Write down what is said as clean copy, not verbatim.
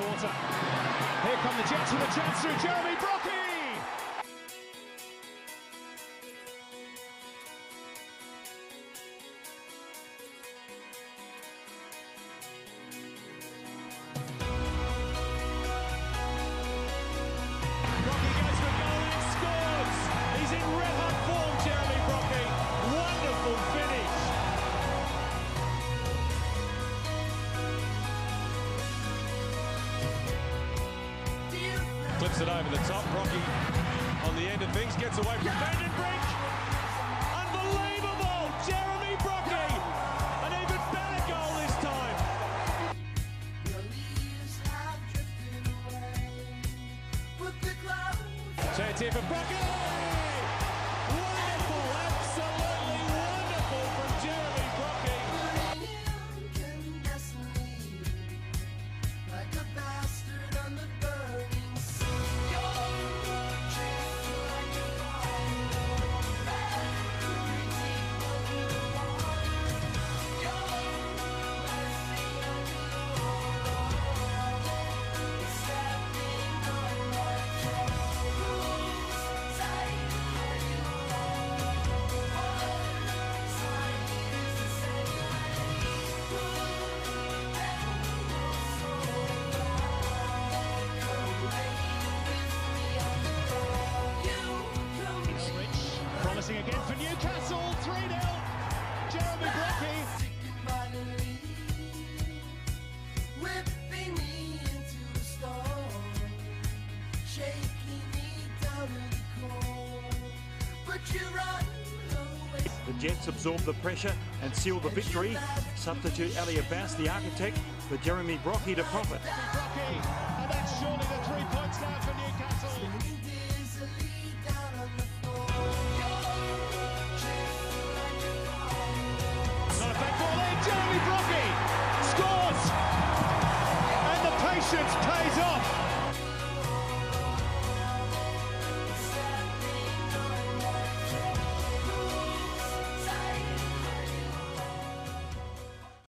water. Here come the Jets with a chance through Jeremy Brockie! Brockie goes for goal and scores! He's in red-hot form, Jeremy Brockie. Wonderful finish! Flips it over the top. Brockie on the end of things, gets away from Brink. Unbelievable! Jeremy Brockie! An even better goal this time. So it's here for Brockie! Wonderful! Absolutely wonderful from Jeremy Brockie! Promising again for Newcastle, 3-0, Jeremy Brockie. Whipping me into the storm, shaking me down to the core, but you run away. The Jets absorb the pressure and seal the victory. Substitute Ali Abbas, the architect, for Jeremy Brockie to profit. Brockie, and that's surely the 3 points now for Newcastle.